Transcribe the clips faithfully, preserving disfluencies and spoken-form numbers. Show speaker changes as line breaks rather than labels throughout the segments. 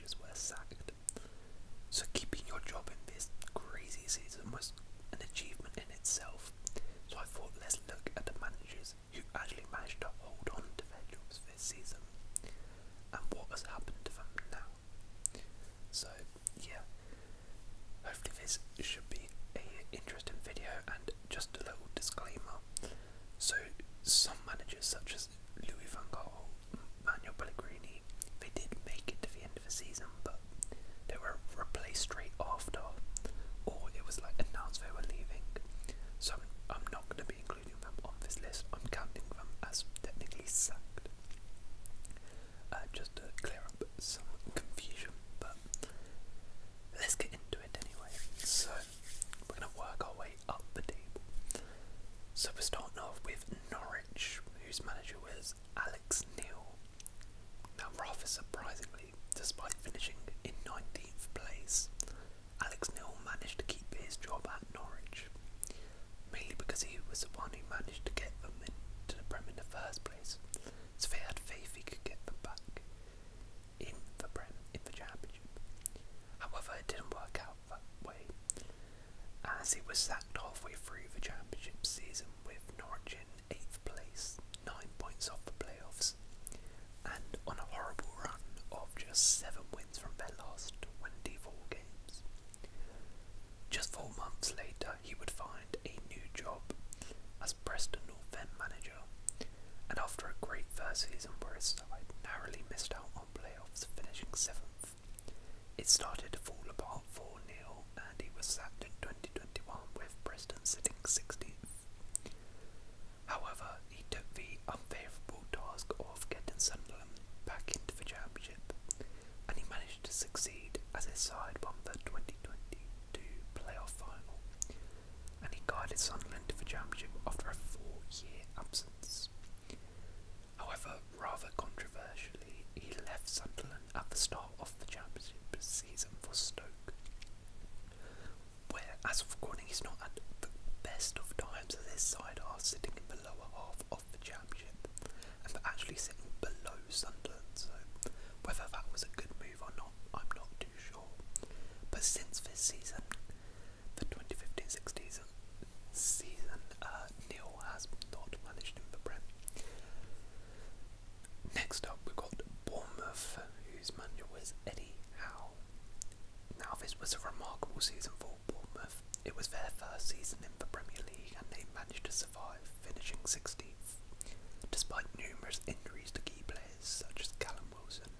managers were sacked. So keeping your job in this crazy season was an achievement in itself. So I thought, let's look at the managers who actually managed to hold on to their jobs this season and what has happened to them now. So yeah, hopefully this should be a interesting video. And just a little disclaimer, so some managers such as Louis van Gaal, Manuel Pellegrini, they did make it to the end of the season, but they were replaced straight after, or it was like announced they were leaving. So I'm, I'm not going to be including them on this list. I'm counting them as technically sacked, uh, just to clear up some confusion. But let's get into it anyway. So we're going to work our way up the table. So we're starting off with Norwich, whose manager was Alex Neil. Now, rather surprisingly, despite finishing in nineteenth place, Alex Neil managed to keep his job at Norwich, mainly because he was the one who managed to get them into the Prem in the first place, so they had faith he could get them back in the Prem, in the Championship. However, it didn't work out that way, as he was sacked halfway through the Championship season with Norwich in eighth place, nine points off the playoffs, and on a horrible run of just seven wins from their last twenty-four games. Just four months later, he would find a new job as Preston North End manager, and after a great first season where his side narrowly missed out on playoffs, finishing seventh, it started to fall apart for Neil, and he was sacked in twenty twenty-one with Preston sitting sixteenth. However, he took the unfavourable task of getting Sunderland back into the Championship, and he managed to succeed as his side won the twenty twenty-two playoff final, and he guided Sunderland to the Championship after a four-year absence. However, rather controversially, he left Sunderland at the start of the Championship season for Stoke, where, as of recording, he's not at the best of times, as his side are sitting in the lower half of the Championship, and they're actually sitting below Sunderland, so whether that was a good move or not, I'm not too sure. But since this season, the twenty fifteen sixteen season, uh, Neil has not managed in the Prem. Next up, we've got Bournemouth, whose manager was Eddie Howe. Now, this was a remarkable season for Bournemouth. It was their first season in the Premier League, and they managed to survive, finishing sixteenth, despite numerous injuries to key players such as Callum Wilson.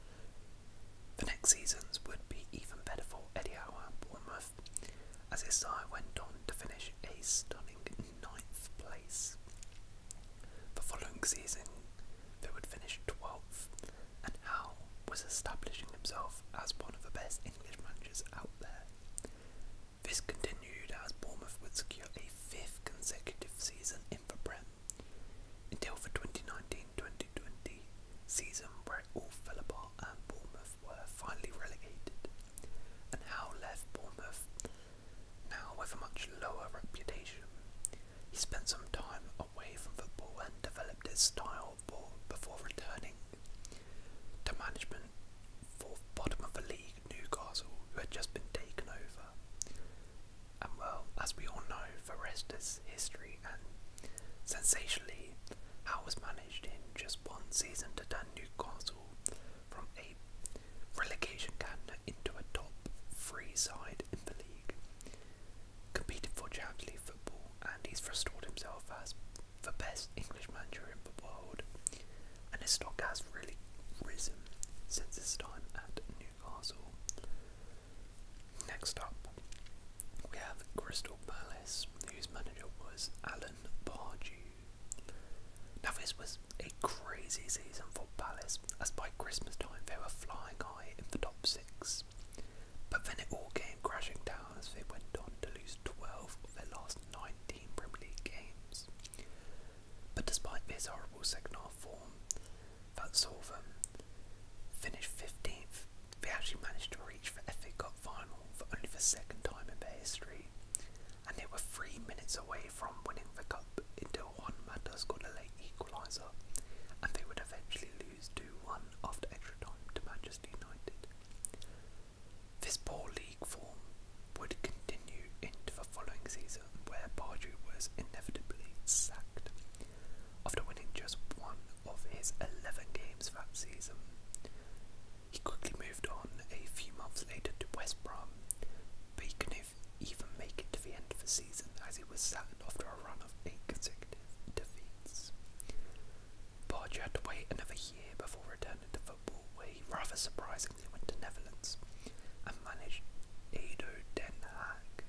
The next seasons would be even better for Eddie Howe and Bournemouth, as his side went on to finish a stunning ninth place. The following season, they would finish twelfth, and Howe was establishing himself as one of the best English managers out there. This continued as Bournemouth would secure a fifth consecutive season in the Prem, until the twenty nineteen twenty twenty season, where it all fell apart and Bournemouth were finally relegated, and Howe left Bournemouth, now with a much lower reputation. He spent some time away from football and developed his style of ball before returning to management for bottom of the league Newcastle, who had just been taken over. And well, as we all know, the rest is history, and sensationally, Howe was managed in just one season to turn Newcastle from a relegation candidate into a top three side in the league, competing for Champions League football, and he's restored himself as the best English manager in the world, and his stock has really risen since his time at Newcastle. Next up, we have Crystal Palace, whose manager was Alan Pardew. Now, this was a crazy season for Palace, as by Christmas time they were flying high in the top six, but then it all came crashing down as they went on to lose twelve of their last nineteen Premier League games. But despite this horrible second half form that saw them finish fifteenth, they actually managed to reach the F A Cup final for only the second time in their history, and they were three minutes away from winning the cup until Juan Mata scored a late equaliser, and they would eventually lose two one after extra time to Manchester United. surprisingly went to Netherlands and managed Edo Den Haag.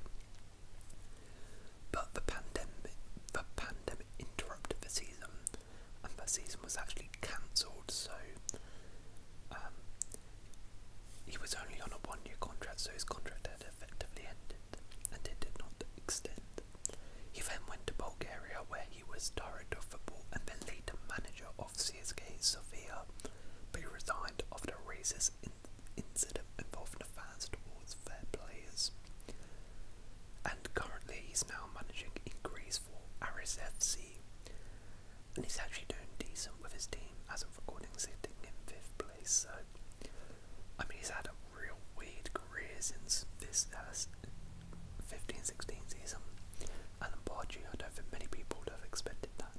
But the pandemic, the pandemic interrupted the season, and the season was actually cancelled. So um, he was only on a one-year contract, so his contract had effectively ended, and it did not extend. He then went to Bulgaria, where he was director of football and then later manager of C S K A Sofia, but he resigned after a racist in incident involving the fans towards their players. And currently he's now managing in Greece for Aris F C, and he's actually doing decent with his team as of recording, sitting in fifth place. So I mean, he's had a real weird career since this uh, fifteen sixteen season. Alan Bargy, I don't think many people would have expected that.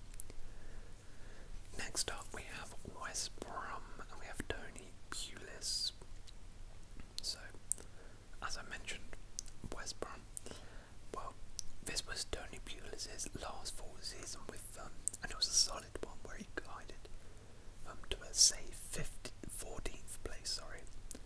Next up we have West Brom, and we have Tony Pulis. So, as I mentioned, West Brom, well, this was Tony Pulis' last full season with them, and it was a solid one where he guided them to a safe fourteenth place, sorry.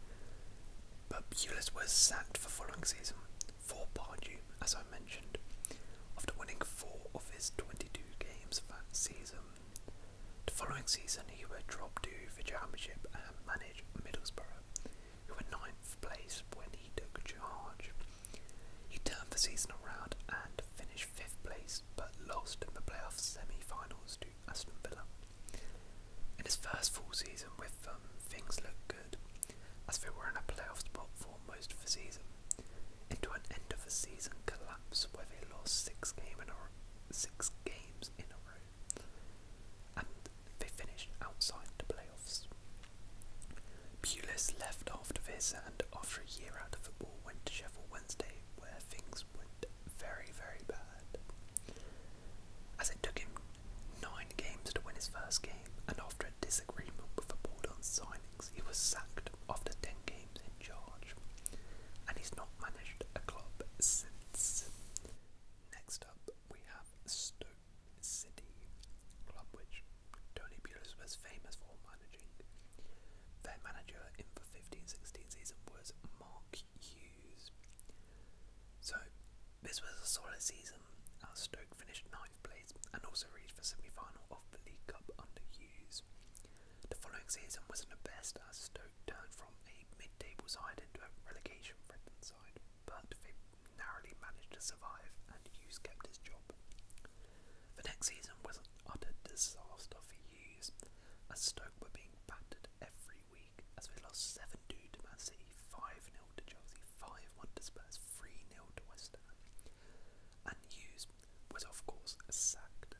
But Pulis was sacked the following season for Bargy, as I mentioned, after winning four of his twenty-two games that season. The following season he would drop to the Championship and manage Middlesbrough, who were ninth place when he took charge. He turned the season around and finished fifth place, but lost in the playoff semi-finals to Aston Villa. In his first full season with them, things looked good, as they were in a playoff spot for most of the season, into an end of the season collapse where they lost six, game in a row, six games in a row, and they finished outside the playoffs. Pulis left after this, and after a year out of football went to Sheffield Wednesday, where things went very, very bad, as it took him nine games to win his first game, and after a disagreement with the board on signings, he was sacked after ten games in charge, and he's not managed a club since. Next up we have Stoke City, club which Tony Pulis was famous for managing. Their manager in the fifteen sixteen season was Mark Hughes. So this was a solid season, as Stoke finished ninth place and also reached the semi-final of the League Cup under Hughes. The following season wasn't the best, as Stoke turned from a mid-table side into a relegation-threatened side, but they narrowly managed to survive, and Hughes kept his job. The next season was an utter disaster for Hughes, as Stoke were being battered every week, as they lost seven two to Man City, five nil to Chelsea, five one to Spurs, three nil to West Ham, and Hughes was of course sacked.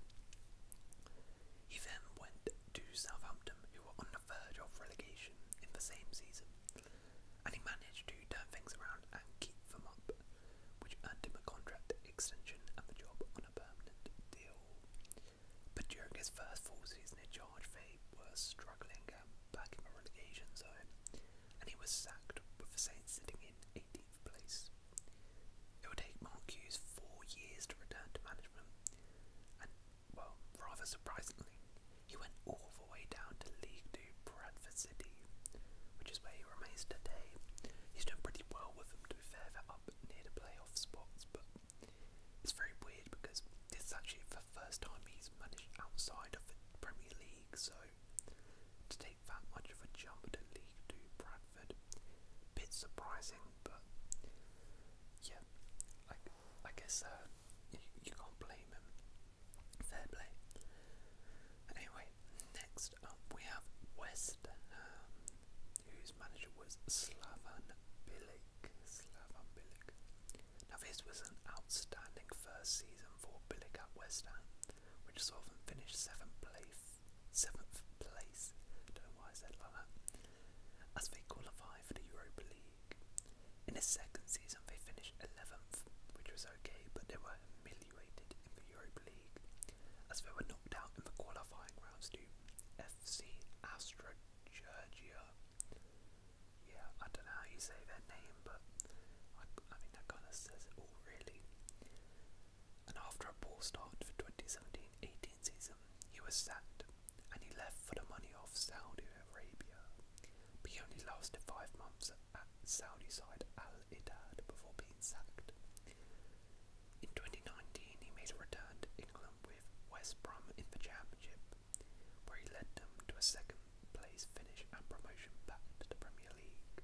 He then went to Southampton, who were on the verge of relegation in the same season, and he managed to turn things around and keep them up, which earned him a contract extension and the job on a permanent deal. But during his first full season in charge, they were struggling and back in the relegation zone, and he was sacked, with the Saints sitting in eighteenth place. It would take Mark Hughes four years to return to management, and, well, rather surprisingly, he went all the way down to League Two Bradford City, which is where he remains today. He's doing pretty well with them, to be fair. They're up near the playoff spots, but it's very weird because this is actually the first time he's managed outside of the Premier League, so to take that much of a jump to League Two Bradford, bit surprising, but yeah, I, I guess uh, you, you can't blame him. Fair play. Anyway, next up we have West Ham, whose manager was Slaven Bilic. Slaven Bilic. Now this was an outstanding first season for Bilic at West Ham, which saw them finish seventh place. Seventh place. Don't know why I said it like that. As they qualify for the Europa League. In his second season, they finished eleventh, which was okay, but they were humiliated in the Europa League, as they were knocked out in the qualifying rounds to F C Astra Georgia. Yeah, I don't know how you say their name, but I, I mean that kind of says it all, really. And after a poor start for twenty seventeen eighteen season, he was sacked, and he left for the money of Saudi Arabia. But he he only lasted five months at Saudi side Al Ittihad before being sacked. In twenty nineteen, he made a return to England with West Brom in the Championship, where he led them to a second place finish and promotion back to the Premier League.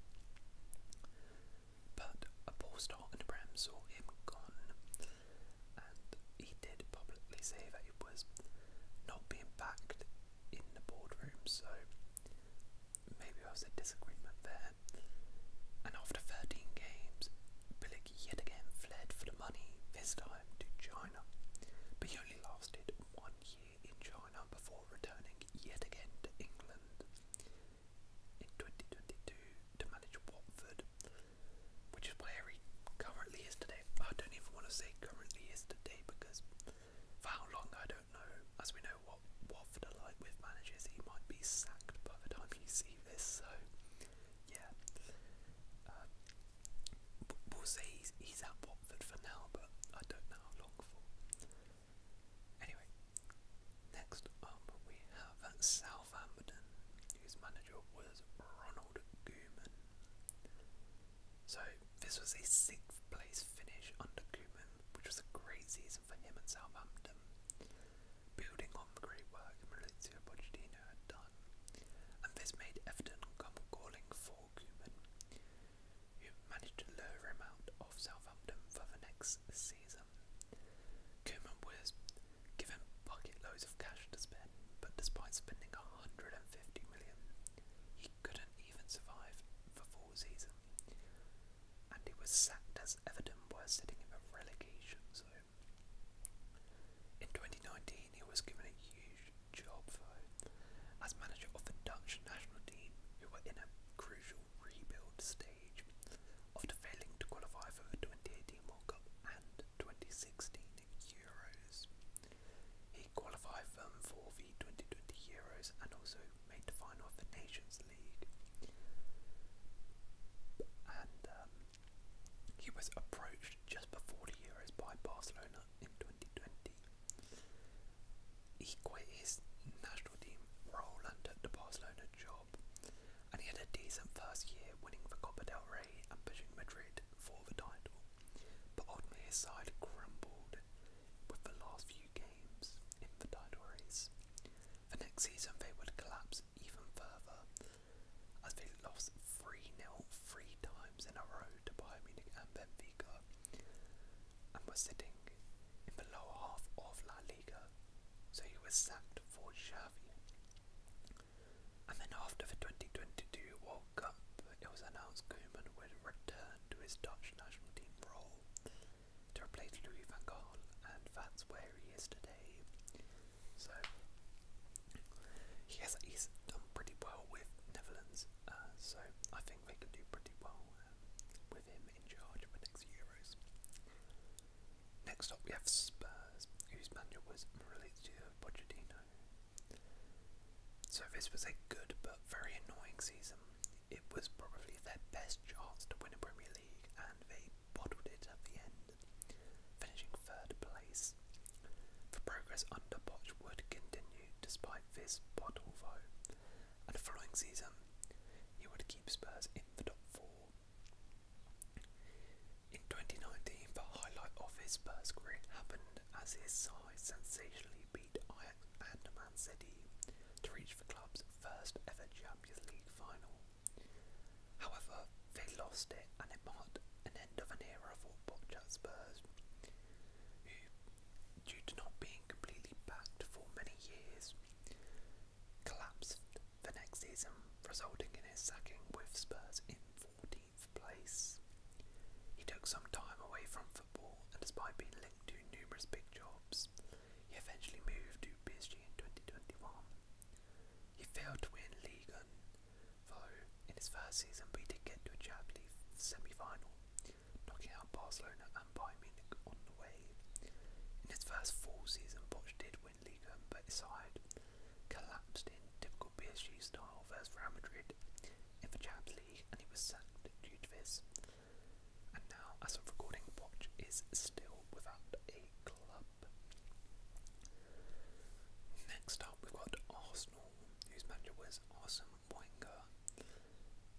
But a poor start in the Prem saw him gone, and he did publicly say that it was not being backed in the boardroom, so maybe there was a disagreement there. And after thirteen games, Bilic yet again fled for the money, this time to China, but he only lasted one year in China before returning yet again to England in twenty twenty-two to manage Watford, which is where he currently is today. I don't even want to say currently is today because for how long I don't know. As we know what Watford are like with managers, he might be sacked by the time you see this, so yeah. Uh, we'll say he's, he's at Watford for now, but I don't know how long for. Anyway, next up we have at Southampton, whose manager was Ronald Koeman. So this was a sixth place finish under Koeman, which was a great season for him at Southampton, building on the great work Maurizio Pochettino had done, and this made Everton come calling for Koeman, who managed to lure him out of Southampton for the next season. Koeman was given bucket loads of cash to spend, but despite spending one hundred fifty million, he couldn't even survive the full season, and he was sacked as Everton were sitting in the relegation zone. In twenty nineteen, he was given a huge job though, as manager of the Dutch national team, who were in a crucial rebuild stage after failing to qualify for the twenty eighteen World Cup and twenty sixteen Euros. He qualified them for the twenty twenty Euros and also made the final of the Nations League. And um, he was approached just before the Euros by Barcelona in twenty twenty. He quit his national team role and took the Barcelona job, and he had a decent first year, winning the Copa del Rey and pushing Madrid for the title, but ultimately his side crumbled with the last few games in the title race. The next season they would collapse even further, as they lost three nil three times in a row to Bayern Munich and Benfica, and were sitting in the lower half of La Liga, so he was sacked for Xavi. And then after the twenty twenty-two World Cup, it was announced Koeman would return to his Dutch national team role to replace Louis van Gaal, and that's where he is today. So he has, he's done pretty well with Netherlands, uh, so I think they could do pretty well um, with him in charge of the next Euros. Next up we have Spurs, whose manager was Maurizio Pochettino. So this was a good but very annoying season. It was probably their best chance to win a Premier League, and they bottled it at the end, finishing third place. The progress under Poch would continue despite this bottle though, and the following season he would keep Spurs in the top four. In twenty nineteen, the highlight of his Spurs career happened as his side sensationally beat Ajax and Man City to reach the club's first ever Champions League final. However, they lost it, and it marked an end of an era for Poch at Spurs, who, due to not being completely backed for many years, collapsed the next season, resulting in his sacking with Spurs in fourteenth place. He took some time away from football, and despite being linked to numerous big jobs, he eventually moved to P S G in twenty twenty-one. He failed to win Ligue one, though, in his first season, but he did get to a Champions League semi-final, knocking out Barcelona and Bayern Munich on the way. In his first full season, Poch did win Ligue one, but his side collapsed in typical P S G style versus Real Madrid in the Champions League, and he was sacked due to this. And now, as of recording, Poch is still without a club. Next up, we've got Arsenal, whose manager was Arsene Wenger.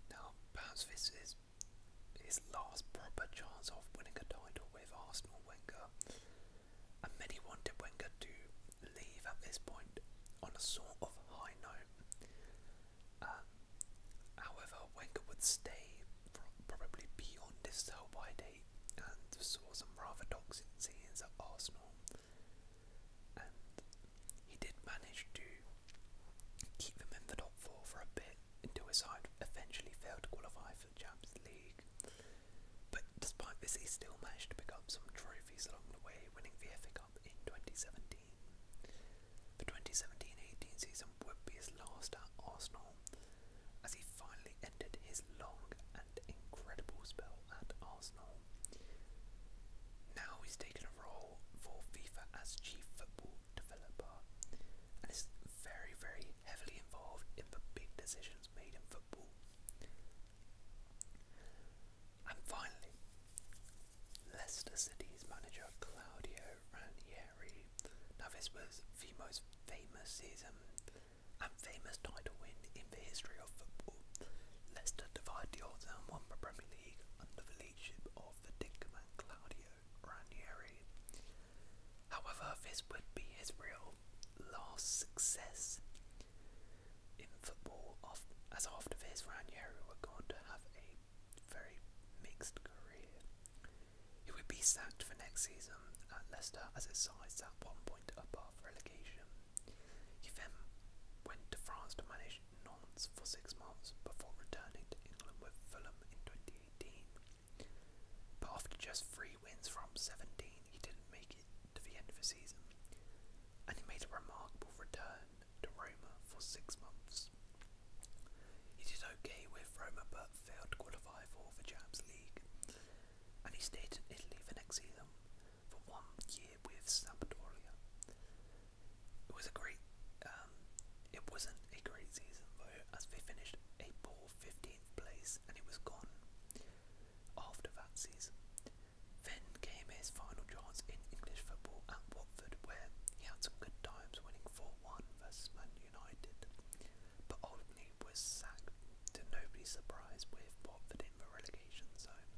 as this is his last proper chance of winning a title with Arsenal, Wenger, and many wanted Wenger to leave at this point on a sort of high note. Um, however, Wenger would stay probably beyond his sell-by date and saw some rather toxic scenes at Arsenal, and he did manage to keep them in the top four for a bit until his side eventually failed to qualify for the Champions League. But despite this, he still managed to pick up some trophies along the way, winning the F A Cup in twenty seventeen. The twenty seventeen eighteen season would be his last at Arsenal, as he finally ended his long and incredible spell at Arsenal. Now he's taken a role for FIFA as chief football developer, and is very, very heavily involved in the big decisions made in football. And finally, Leicester City's manager Claudio Ranieri. Now this was the most famous season and famous title win in the history of football. Leicester defied the odds and won the Premier League under the leadership of the Tinkerman Claudio Ranieri. However, this would be his real last success in football, as after this Ranieri were going to have a very mixed career. He would be sacked for next season at Leicester as his side sat one point above relegation. He then went to France to manage Nantes for six months before returning to England with Fulham in twenty eighteen. But after just three wins from seventeen, he didn't make it to the end of the season, and he made a remarkable return to Roma for six months. He did okay with Roma but failed to qualify for the Champions League, and he stayed in Italy the next season for one year with Sampdoria. It was a great, um, it wasn't a great season though, as they finished a poor fifteenth place, and it was gone after that season. Then came his final chance in English football at Watford, where he had some good times, winning four one versus Man United, but ultimately was sacked to nobody's surprise with Watford in the relegation zone.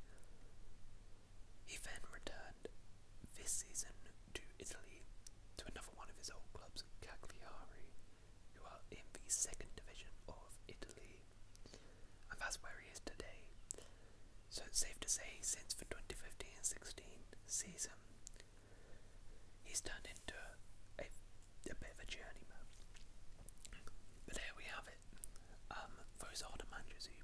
He then returned this season to Italy, to another one of his old clubs, Cagliari, who are in the second division of Italy, and that's where he is today. So it's safe to say, since the twenty fifteen sixteen season, he's turned into a, a bit of a journeyman. But there we have it. Um, those are the managers who